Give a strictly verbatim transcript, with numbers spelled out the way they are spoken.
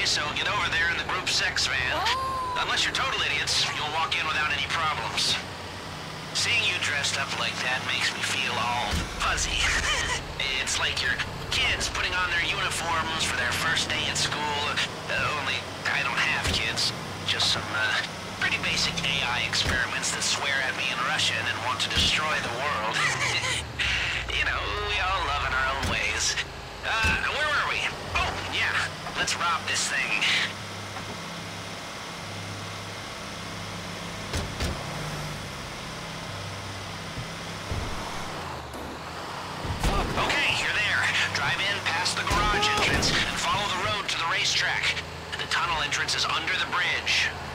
Okay, so get over there in the group sex van. Unless you're total idiots, you'll walk in without any problems. Seeing you dressed up like that makes me feel all fuzzy. It's like your kids putting on their uniforms for their first day at school. Uh, only I don't have kids. Just some uh, pretty basic A I experiments that swear at me in Russian and want to destroy the world. You know, we all love in our own ways. Uh, where were we? Oh, yeah. Let's rob this thing. Okay, you're there. Drive in past the garage entrance and follow the road to the racetrack. The tunnel entrance is under the bridge.